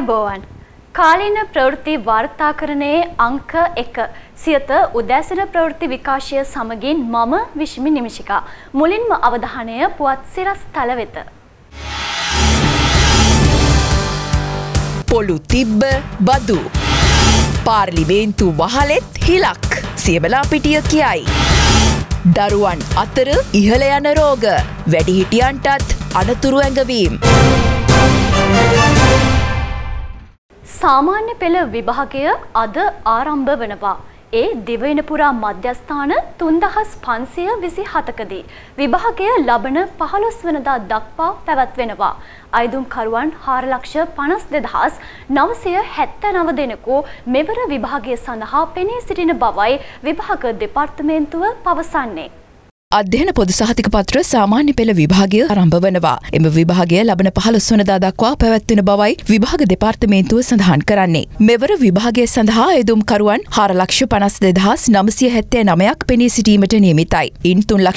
ආයුබෝවන් කාලීන ප්‍රවෘත්ති වාර්තාකරණයේ අංක 1 සියත උදෑසන ප්‍රවෘත්ති විකාශය සමගින් මම විශ්මි නිමිෂිකා මුලින්ම අවධානය පුවත් සිරස් තල වෙත පොළු තිබ්බ බදු පාර්ලිමේන්තු වහලෙත් හිලක් සියවලා පිටිය කියයි දරුවන් අතර ඉහළ යන රෝග වැඩිහිටියන්ටත් අනතුරු ඇඟවීම සාමාන්‍ය පෙළ විභාගය අද ආරම්භ වනවා. ඒ දිවයින පුරා මධ්‍යස්ථාන 3527කදී විභාගය ලබන 15 වෙනිදා දක්වා පැවැත්වෙනවා. අයදුම්කරුවන් 4,52,979 දෙනෙකු මෙවර විභාගය සඳහා පෙනී සිටින බවයි විභාග දෙපාර්තමේන්තුව පවසන්නේ. අධ්‍යයන පොදු සහතික පත්‍ර සාමාන්‍ය පෙළ විභාගය ආරම්භ වනවා. එම විභාගය ලබන 15 වෙනිදා දක්වා පැවැත්වෙන බවයි විභාග දෙපාර්තමේන්තුව සඳහන් කරන්නේ. මෙවර විභාගය සඳහා අයදුම්කරුවන් 4,52,979ක් පෙනී සිටීමට නියමිතයි. ඉන්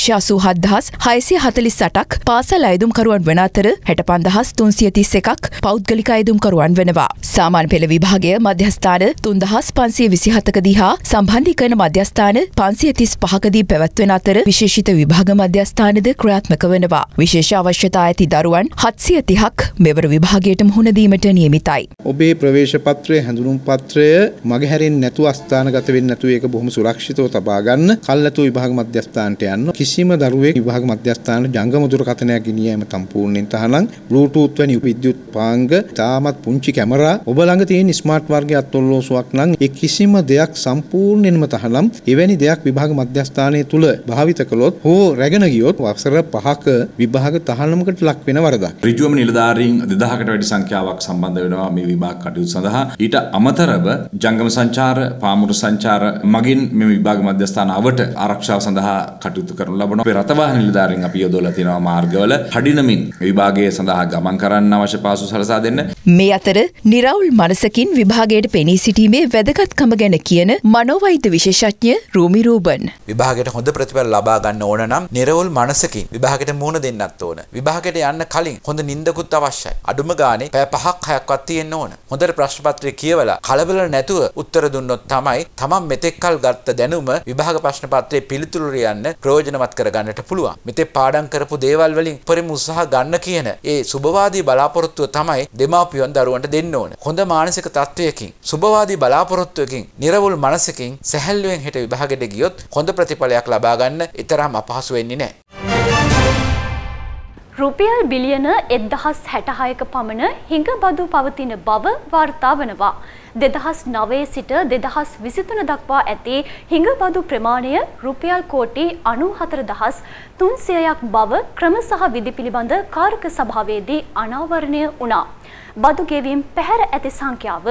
3,87,648ක් පාසල් අයදුම්කරුවන් වන අතර 65,331ක් පෞද්ගලික අයදුම්කරුවන් වෙනවා. සාමාන්‍ය පෙළ විභාගය මධ්‍යස්ථාන 3,527කදී හා සම්බන්ධීකරණ මධ්‍යස්ථාන 535කදී පැවැත්වෙන අතර විශේෂ විභාග මධ්‍යස්ථානද ක්‍රියාත්මක වනවා. විශේෂ අවශ්‍යතා ඇති දරුවන් 730ක් මෙවර විභාගයට මුහුණ දීමට නියමිතයි. ඔබේ ප්‍රවේශ පත්‍රය හැඳුනුම් පත්‍රය මගහැරෙන්නේ නැතුව අස්ථානගත වෙන්නේ නැතුව ඒක බොහොම සුරක්ෂිතව තබා ගන්න. කල්ැතු විභාග මධ්‍යස්ථානට යන්න. කිසිම දරුවෙක් විභාග මධ්‍යස්ථානට ජංගම දුරකථනයක් ගෙනියෑම සම්පූර්ණයෙන් තහනම්. බ්ලූටූත් වැනි විද්‍යුත් පාංග, තාමත් පුංචි කැමරා, ඔබ ළඟ තියෙන ස්මාර්ට් වර්ගයේ අත්අොල්ලෝසුවක් නම් ඒ කිසිම දෙයක් සම්පූර්ණයෙන්ම තහනම්. එවැනි දෙයක් විභාග මධ්‍යස්ථානයේ තුල භාවිත කළොත් හෝ රැගෙන ගියොත් වසර 5ක විභාග තහනමකට ලක් වෙන වරදක්. ඍජුවම නිලධාරීන් 2000කට වැඩි සංඛ්‍යාවක් සම්බන්ධ වෙනවා මේ විභාග කටයුතු සඳහා. ඊට අමතරව ජංගම සංචාර, පාමුරු සංචාර මගින් මේ විභාග මධ්‍යස්ථාන අවට ආරක්ෂාව සඳහා කටයුතු කරනු ලබනවා. අපේ රථවාහන නිලධාරීන් අපි යොදවලා තියෙනවා මාර්ගවල කඩිනමින් විභාගයේ සඳහා ගමන් කරන්න අවශ්‍ය පාසු සලසා දෙන්න. මේ අතර නිරවුල් මනසකින් විභාගයට පෙනී සිටීමේ වැදගත්කම ගැන කියන මනෝවෛද්‍ය විශේෂඥ රූමි රූබන්. විභාගයට හොඳ ප්‍රතිඵල ලබා ගන්න ඕන නම් නිරවුල් මනසකින් විභාගයට මුහුණ දෙන්නත් ඕන. විභාගයට යන්න කලින් හොඳ නිින්දකුත් අවශ්‍යයි. අඩුම ගානේ පැය 5ක් 6ක්වත් තියෙන්න ඕන. හොඳට ප්‍රශ්න පත්‍රය කියවලා කලබල නැතුව උත්තර දුන්නොත් තමයි තමන් මෙතෙක් කල් ගත්ත දැනුම විභාග ප්‍රශ්න පත්‍රයේ පිළිතුරු ලියන්න ප්‍රයෝජනවත් කරගන්නට පුළුවන්. මෙතෙක් පාඩම් කරපු දේවල් වලින් උපරිම උත්සාහ ගන්න කියන ඒ සුබවාදී බලාපොරොත්තුව තමයි දෙමාපියන් දරුවන්ට දෙන්න ඕන. හොඳ මානසික තත්වයකින් සුබවාදී බලාපොරොත්තුවකින් නිරවුල් මනසකින් සැහැල්ලුවෙන් හෙට විභාගයට ගියොත් හොඳ ප්‍රතිඵලයක් ලබා ගන්න ඊතරම් අපහසු වෙන්නේ නැහැ. රුපියල් බිලියන 1066ක පමණ හිඟබදු පවතින බව වාර්තා වනවා. 2009 සිට 2023 දක්වා ඇති හිඟබදු ප්‍රමාණය රුපියල් කෝටි 94,300ක් බව ක්‍රම සහ විධි පිළිබඳ කාරක සභාවේදී අනාවරණය වුණා. බදු ගෙවීම් පැහැර ඇති සංඛ්‍යාව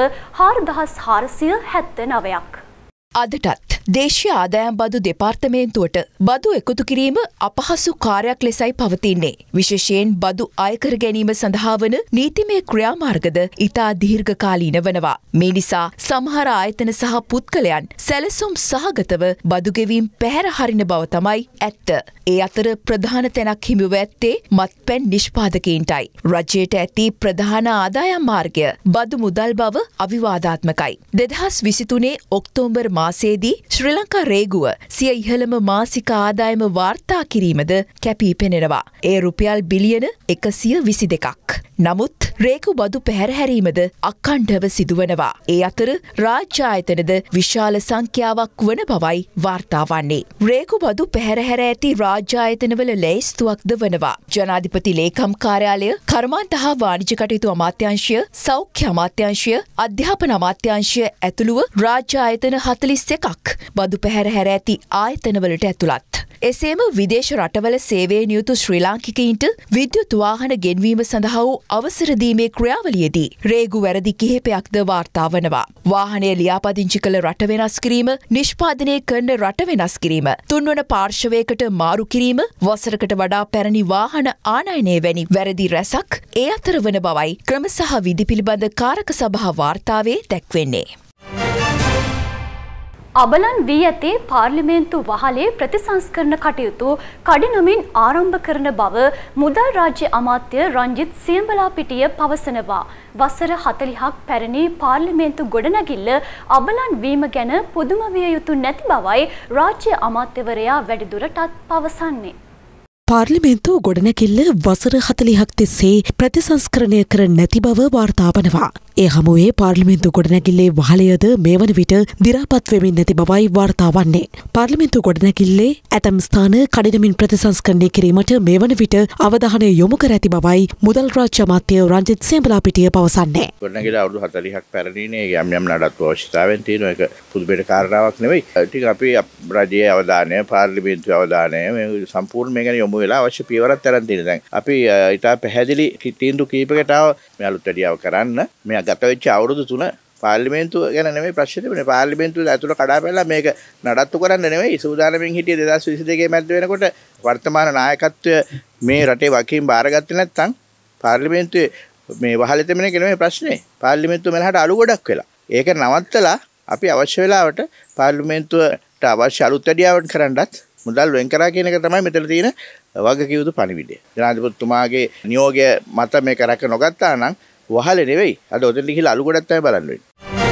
4,479ක්. අදටත් දේශීය ආදායම් බදු දෙපාර්තමේන්තුවට බදු එකතු කිරීම අපහසු කාර්යයක් ලෙසයි පවතින්නේ. විශේෂයෙන් බදු අයකර ගැනීම සඳහා වන නීතිමය ක්‍රියාමාර්ගද ඉතා දීර්ඝකාලීන වනවා. මේ නිසා සමහර ආයතන සහ පුද්ගලයන් සැලසුම් සහගතව බදු ගෙවීම් පැහැර හරින බව තමයි ඇත්ත. ඒ අතර ප්‍රධාන තැනක් හිමිව ඇත්තේ මත්පැන් නිෂ්පාදකයින්ටයි. රජයට ඇති ප්‍රධාන ආදායම් මාර්ගය බදු මුදල් බව අවිවාදාත්මකයි. 2023 ඔක්තෝබර් මාසයේදී ශ්‍රී ලංකා රේගුව සිය ඉහළම මාසික ආදායම වාර්තා කිරීමද කැපී පෙනෙනවා. ඒ රුපියල් බිලියන 122ක්. නමුත් රේගු බදු පැහැරහැරීමද අඛණ්ඩව සිදුවනවා. ඒ අතර රාජ්‍ය ආයතනද විශාල සංඛ්‍යාවක් වන බවයි වාර්තා වන්නේ. රේගු බදු පැහැරහැර ඇති රාජ්‍ය ආයතනවල ලැයිස්තුවක්ද වනවා. ජනාධිපති ලේකම් කාර්යාලය, කර්මාන්ත හා වාණිජ්‍ය කටයුතු අමාත්‍යාංශය, සෞඛ්‍ය අමාත්‍යාංශය, අධ්‍යාපන අමාත්‍යාංශය ඇතුළුව රාජ්‍ය ආයතන 41ක් බදු පැහැරහැර ඇති ආයතනවලට ඇතුළත්. එසේම විදේශ රටවල සේවයේ නියුතු ශ්‍රී ලාංකිකයින්ට විද්‍යුත් වාහන ගෙන්වීම සඳහා වූ අවසර දීමේ ක්‍රියාවලියේදී රේගු වැරදි කිහිපයක්ද වාර්තා වනවා. වාහනය ලියාපදිංචි කළ රට වෙනස් කිරීම, නිෂ්පාදනය කරන රට වෙනස් කිරීම, තුන්වන පාර්ශවයකට මාරු කිරීම, වසරකට වඩා පැරණි වාහන ආනයනය වැනි වැරදි රැසක් ඒ අතර වන බවයි ක්‍රම සහ විධි පිළිබඳ කාරක සභා වාර්තාවේ දැක්වෙන්නේ. අබලන් වී ඇති පාර්ලිමේන්තු වහලේ ප්‍රතිසංස්කරණ කටයුතු කඩිනමින් ආරම්භ කරන බව මුදල් රාජ්‍ය අමාත්‍ය රංජිත් සියඹලාපිටිය පවසනවා. වසර 40ක් පැරණි පාර්ලිමේන්තු ගොඩනැගිල්ල අබලන් වීම ගැන පුදුම විය යුතු නැති බවයි රාජ්‍ය අමාත්‍යවරයා වැඩිදුරටත් පවසන්නේ. පාර්ලිමේන්තු ගොඩනැගිල්ල වසර 40ක් තිස්සේ ප්‍රතිසංස්කරණය කර නැති බව වාර්තා වනවා. ඒ හමුවේ පාර්ලිමේන්තු ගොඩනැගිල්ලේ වහලයද මේ වන විට දි รา පත් වෙමින් නැති බවයි වාර්තා වන්නේ. පාර්ලිමේන්තු ගොඩනැගිල්ලේ ඇතම් ස්ථාන කඩිනමින් ප්‍රතිසංස්කරණය කිරීමට මේ වන විට අවධානය යොමු කර ඇති බවයි මුදල් රාජ්‍ය අමාත්‍ය රංජිත් සියඹලාපිටිය පවසන්නේ. ගොඩනැගිල්ල අවුරුදු 40ක් පැරණිනේ යම් යම් නඩත්තු අවශ්‍යතාවයන් තියෙන එක පුදුබෙට කාරණාවක් නෙවෙයි. ටික අපි රජයේ අවධානය පාර්ලිමේන්තුවේ අවධානය මේ සම්පූර්ණ මේ ගැන යොමු වෙලා අවශ්‍ය පියවරක් තරම් තියෙනවා. දැන් අපි ඊට පැහැදිලි තීන්දුව කීපයකට ආව මේ අලුත් වැඩියාව කරන්න මේ ගත වෙච්ච අවුරුදු 3 පාර්ලිමේන්තුව ගැන නෙමෙයි ප්‍රශ්නේ තිබුණේ. පාර්ලිමේන්තුව ඇතුළ කඩාපැනලා මේක නඩත්තු කරන්න නෙමෙයි සූදානම්ෙන් හිටියේ 2022 මැද වෙනකොට වර්තමාන නායකත්වය මේ රටේ වකින් බාරගත්තේ නැත්නම් පාර්ලිමේන්තුවේ මේ වහලෙ තෙමන එක නෙමෙයි ප්‍රශ්නේ. පාර්ලිමේන්තුව මෙලහට අලු ගොඩක් වෙලා. ඒක නවත්තලා අපි අවශ්‍ය වෙලාවට පාර්ලිමේන්තුවට අවශ්‍ය අලුත් වැඩියාවන් කරන්නත් මුදල් වෙන් කරා කියන එක තමයි මෙතන තියෙන වගකීම් යුතු පණිවිඩය. ජනාධිපතිතුමාගේ නියෝගය මත මේක රැක නොගත්තා නම් වහලේ නෙවෙයි අද ඔතෙන් ගිහිල්ලා අලු ගොඩක් තමයි බලන්න වෙන්නේ.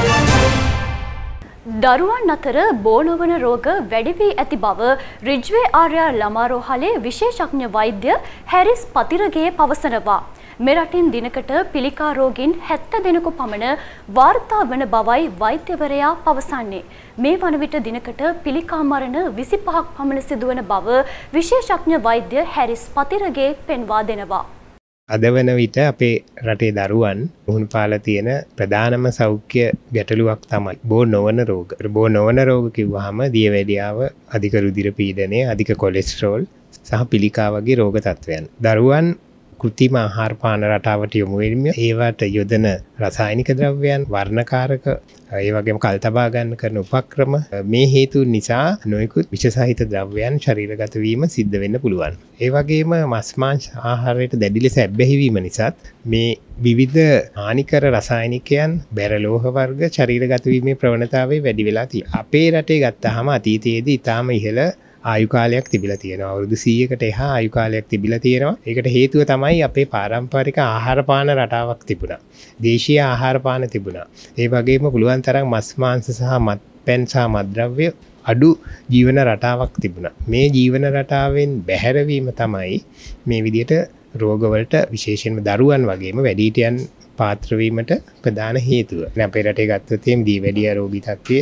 දරුවන් අතර බෝනවන රෝග වැඩි වී ඇති බව රිජ්වේ ආර්යා ළමා රෝහලේ විශේෂඥ වෛද්‍ය හැරිස් පතිරගේ පවසනවා. මෙරටින් දිනකට පිළිකා රෝගීන් 70 දෙනෙකු පමණ වාර්තා වන බවයි වෛද්‍යවරයා පවසන්නේ. මේ වන විට දිනකට පිළිකා මරණ 25ක් පමණ සිදුවන බව විශේෂඥ වෛද්‍ය හැරිස් පතිරගේ පෙන්වා දෙනවා. අද වන විට අපේ රටේ දරුවන් මුහුණ පාලා තියෙන ප්‍රධානම සෞඛ්‍ය ගැටලුවක් තමයි බෝ නොවන රෝග. බෝ නොවන රෝග කිව්වහම දියවැඩියාව, අධික රුධිර පීඩනය, අධික කොලෙස්ටරෝල් සහ පිළිකා වගේ රෝග තත්ත්වයන්. දරුවන් කෘත්‍රිම ආහාර පාන රටාවට යොමු වෙන්නේ ඒවට යොදන රසායනික ද්‍රව්‍යයන්, වර්ණකාරක, ඒ වගේම කල් තබා ගන්න කරන උපක්‍රම මේ හේතු නිසා නොයෙකුත් විෂසහිත ද්‍රව්‍යයන් ශරීරගත වීම සිද්ධ වෙන්න පුළුවන්. ඒ වගේම මස් මාංශ ආහාරයට දැඩි ලෙස ඇබ්බැහි වීම නිසාත් මේ විවිධ හානිකර රසායනිකයන්, බැරලෝහ වර්ග ශරීරගත වීමේ ප්‍රවණතාවය වැඩි වෙලා තියෙනවා. අපේ රටේ ගත්තාම අතීතයේදී ඊටාම ඉහළ ආයු කාලයක් තිබිලා තියෙනවා. අවුරුදු 100කට එහා ආයු කාලයක් තිබිලා තියෙනවා. ඒකට හේතුව තමයි අපේ පාරම්පරික ආහාර පාන රටාවක් තිබුණා. දේශීය ආහාර පාන තිබුණා. ඒ වගේම පුළුවන් තරම් මස් මාංශ සහ මත්පැන් සහ මත්ද්‍රව්‍ය අඩු ජීවන රටාවක් තිබුණා. මේ ජීවන රටාවෙන් බැහැරවීම තමයි මේ විදිහට රෝගවලට විශේෂයෙන්ම දරුවන් වගේම වැඩිහිටියන් පාත්‍ර වීමට ප්‍රධාන හේතුව. දැන් අපේ රටේ ගත්තොත් එම් දියවැඩියා රෝගී තත්ත්වය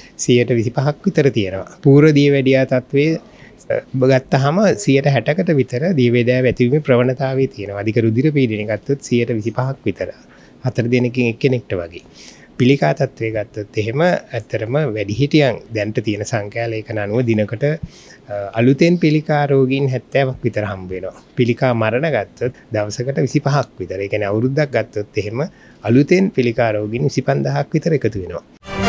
125ක් විතර තියෙනවා. පූර්ව දියවැඩියා තත්ත්වයේ ගත්තාම 60%කට විතර දියවැඩියාව ඇතිවීමේ ප්‍රවණතාවය තියෙනවා. අධික රුධිර පීඩනය ගත්තොත් 125ක් විතර. 4 දෙනෙකින් එක්කෙනෙක්ට වගේ. පිළිකා තත්ත්වය ගත්තොත් එහෙම ඇත්තරම වැඩිහිටියන් දැන්ට තියෙන සංඛ්‍යා ලේඛන අනුව දිනකට අලුතෙන් පිළිකා රෝගීන් 70ක් විතර හම්බ වෙනවා. පිළිකා මරණ ගත්තොත් දවසකට 25ක් විතර. ඒ කියන්නේ අවුරුද්දක් ගත්තොත් එහෙම අලුතෙන් පිළිකා රෝගීන් 25000ක් විතර එකතු වෙනවා.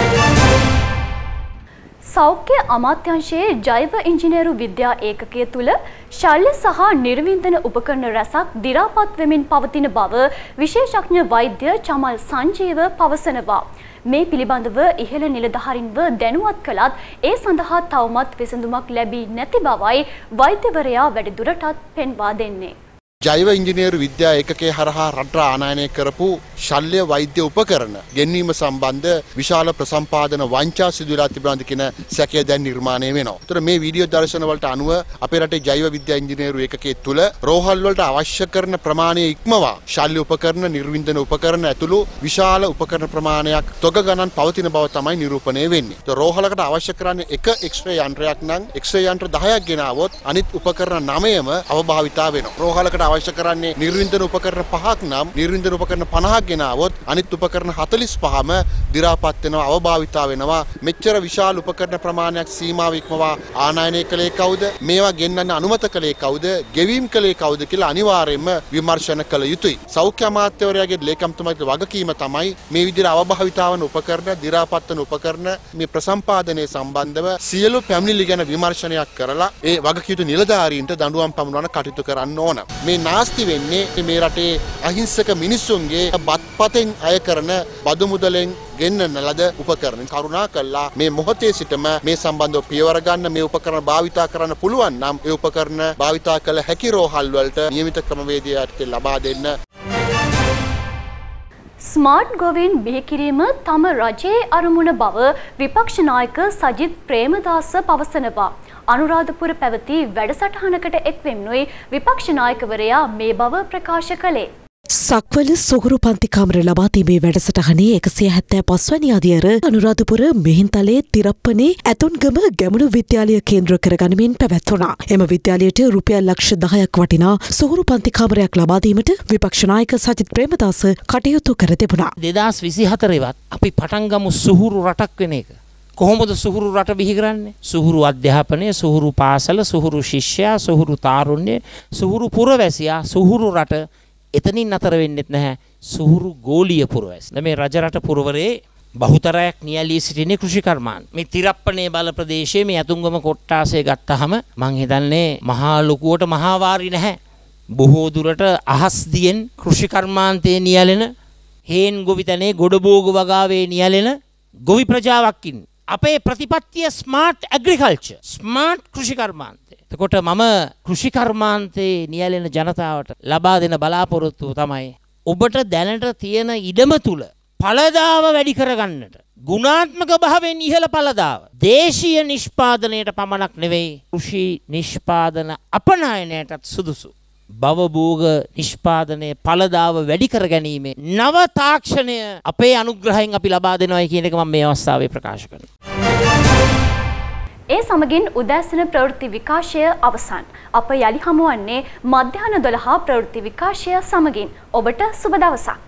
සෞඛ්‍ය අමාත්‍යාංශයේ ජෛව ඉංජිනේරු විද්‍යා ඒකකය තුළ ශල්‍ය සහ නිර්වින්දන උපකරණ රැසක් දි รา පත් වෙමින් පවතින බව විශේෂඥ වෛද්‍ය චමල් සංජීව පවසනවා. මේ පිළිබඳව ඉහළ නිලධාරීන්ව දැනුවත් කළත් ඒ සඳහා තවමත් විසඳුමක් ලැබී නැති බවයි වෛද්‍යවරයා වැඩිදුරටත් පෙන්වා දෙන්නේ. ජෛව ඉංජිනේරු විද්‍යා ඒකකයේ හරහා රට ආනයනය කරපු ශල්‍ය වෛද්‍ය උපකරණ ගෙන්වීම සම්බන්ධ විශාල ප්‍රසම්පාදන වංචා සිදු වෙලා තිබුණාද කියන සැකය දැන් නිර්මාණය වෙනවා. ඒතර මේ වීඩියෝ දර්ශන වලට අනුව අපේ රටේ ජෛව විද්‍යා ඉංජිනේරු ඒකකයේ තුල රෝහල් වලට අවශ්‍ය කරන ප්‍රමාණය ඉක්මවා ශල්‍ය උපකරණ, නිර්වින්දන උපකරණ ඇතුළු විශාල උපකරණ ප්‍රමාණයක් තොග ගණන් පවතින බව තමයි නිරූපණය වෙන්නේ. ඒතර රෝහලකට අවශ්‍ය කරන්නේ එක එක්ස්රේ යන්ත්‍රයක් නම් එක්ස්රේ යන්ත්‍ර 10ක් ගෙනාවොත් අනිත් උපකරණ 9ම අවභාවිතා වෙනවා. රෝහලකට අවශ්‍ය කරන්නේ නිර්වින්දන උපකරණ 5ක් නම් නිර්වින්දන උපකරණ 50ක් ගෙනාවොත් අනිත් උපකරණ 45ම දි รา පත් වෙනවා, අවභාවිතා වෙනවා. මෙච්චර විශාල උපකරණ ප්‍රමාණයක් සීමාව ඉක්මවා ආනයනය කළේ කවුද? මේවා ගෙන්නන්න අනුමත කළේ කවුද? ගෙවීම් කළේ කවුද කියලා අනිවාර්යයෙන්ම විමර්ශන කළ යුතුයි. සෞඛ්‍ය අමාත්‍යවරයාගේ ලේකම්තුමාගේ වගකීම තමයි මේ විදිහට අවභාවිතා වන උපකරණ, දි รา පත් වන උපකරණ මේ ප්‍රසම්පාදනයේ සම්බන්ධව සියලු පැමිණිලි ගැන විමර්ශනයක් කරලා ඒ වගකීතු නිලධාරීන්ට දඬුවම් පමුණවන කටයුතු කරන්න ඕන. මේ නාස්ති වෙන්නේ මේ රටේ අහිංසක මිනිස්සුන්ගේ බත්පතෙන් අය කරන බදු මුදලෙන් ගෙන්නන ලද උපකරණ. කරුණා කළා මේ මොහොතේ සිටම මේ සම්බන්ධව පියවර ගන්න, මේ උපකරණ භාවිතා කරන්න පුළුවන් නම් ඒ උපකරණ භාවිතා කළ හැකි රෝහල් වලට නියමිත ක්‍රමවේදයක් ලබා දෙන්න. ස්මාර්ට් ගොවීන් බිහි කිරීම තම රජයේ අරමුණ බව විපක්ෂ නායක සජිත් ප්‍රේමදාස පවසනවා. අනුරාධපුර පැවති වැඩසටහනකට එක්වෙම්නුයි විපක්ෂ නායකවරයා මේ බව ප්‍රකාශ කළේ. සක්වල සොහුරු පන්තිකාමර ලබා තිබේ වැඩසටහනේ 175 වැනි අදියර අනුරාධපුර මිහින්තලේ තිරප්පනේ ඇතුන්ගම ගැමුණු විද්‍යාලය කේන්ද්‍ර කරගනිමින් පැවැත්වුණා. එම විද්‍යාලයට රුපියල් ලක්ෂ 10ක් වටිනා සොහුරු පන්තිකාමරයක් ලබා දීමට විපක්ෂ නායක සජිත් ප්‍රේමදාස කටයුතු කර තිබුණා. 2024 වත් අපි පටන් ගමු සොහුරු රටක් වෙන එක. කොහොමද සුහුරු රට බිහි කරන්නේ? සුහුරු අධ්‍යාපනය, සුහුරු පාසල, සුහුරු ශිෂ්‍යයා, සුහුරු තාරුණ්‍ය, සුහුරු පුරවැසියා, සුහුරු රට එතනින් අතර වෙන්නෙත් නැහැ. සුහුරු ගෝලීය පුරවැසි. මේ රජරට පුරවරේ බහුතරයක් නියැලී සිටින්නේ කෘෂිකර්මාන්ත. මේ තිරප්පනේ බල ප්‍රදේශයේ මේ අතුංගම කොට්ටාසය ගත්තාම මං හිතන්නේ මහා ලොකුවට මහා වාරි නැහැ. බොහෝ දුරට අහස් දියෙන් කෘෂිකර්මාන්තයේ නියැලෙන හේන් ගොවිතැනේ ගොඩබෝග වගාවේ නියැලෙන ගොවි ප්‍රජාවක් ඉන්නේ. අපේ ප්‍රතිපත්තිය ස්මාර්ට් ඇග්‍රිකල්චර්, ස්මාර්ට් කෘෂිකර්මාන්තය. එතකොට මම කෘෂිකර්මාන්තයේ නියැලෙන ජනතාවට ලබා දෙන බලාපොරොත්තුව තමයි ඔබට දැනට තියෙන ඉඩම තුල ඵලදාව වැඩි කරගන්නට, ගුණාත්මක භාවයෙන් ඉහළ ඵලදාව දේශීය නිෂ්පාදනයට පමණක් නෙවෙයි කෘෂි නිෂ්පාදන අපනයනයටත් සුදුසු භවභෝග නිෂ්පාදනයේ ඵලදාව වැඩි කර ගැනීම නව තාක්ෂණය අපේ අනුග්‍රහයෙන් අපි ලබා දෙනවායි කියන එක මම මේ අවස්ථාවේ ප්‍රකාශ කරනවා. ඒ සමගින් උදෑසන ප්‍රවෘත්ති විකාශය අවසන්. අප යලි හමුවන්නේ මධ්‍යහන 12 ප්‍රවෘත්ති විකාශය සමගින්. ඔබට සුබ දවසක්.